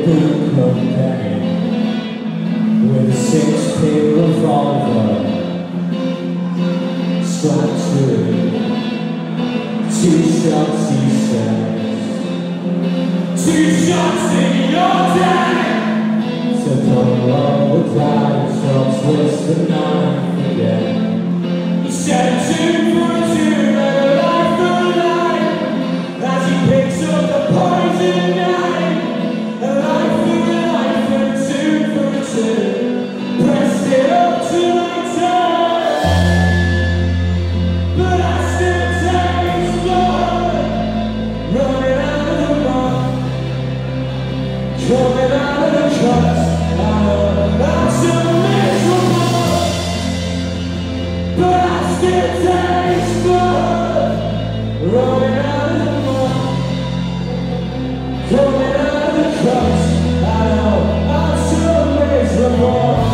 could come down with a 6-pin revolver strapped to it. 2 shots, he says. 2 shots in your day. So don't roll the dice or twist the knife again. He said 2 for a 2 and a life for a life. As he picks up the poison knife. A life for a life and 2 for a 2. Pressed it up to my tongue. But I still taste blood running out of the mud, coming out of the cuts. I'm so miserable, but I still taste blood running out of the mud, coming out of the cuts. I know I'm so miserable.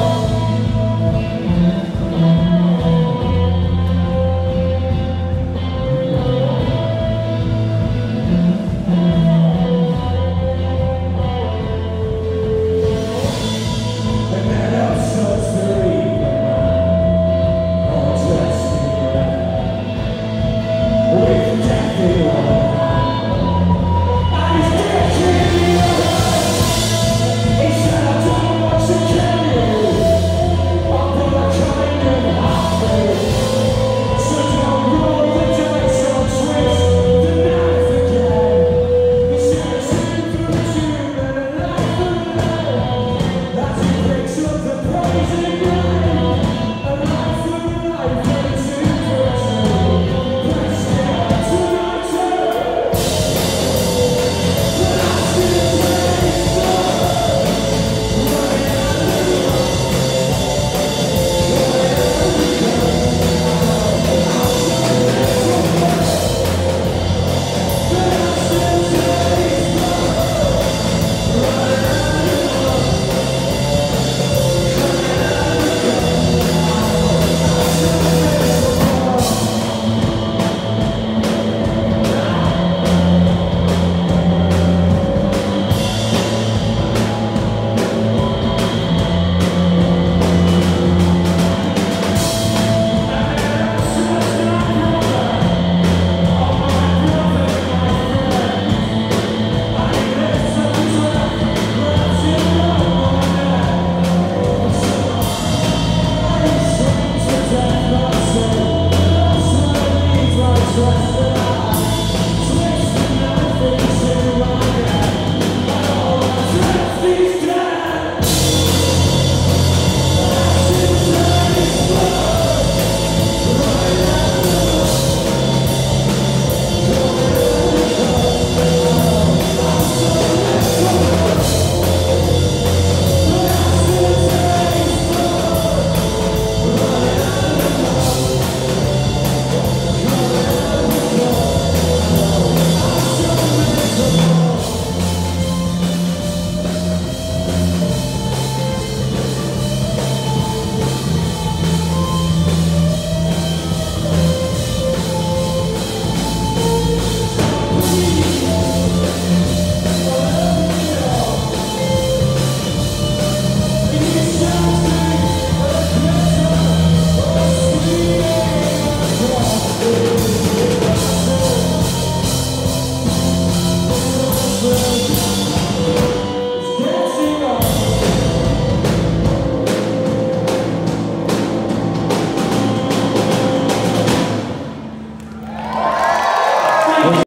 Well,